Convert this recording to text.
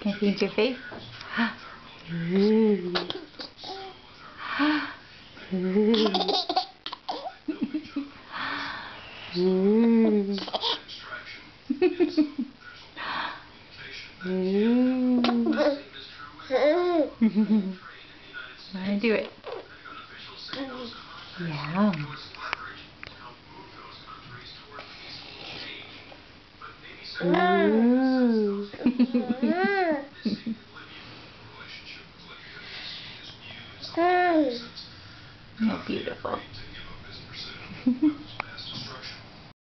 Can I see into your face? Want to do it? Yeah. Ooh.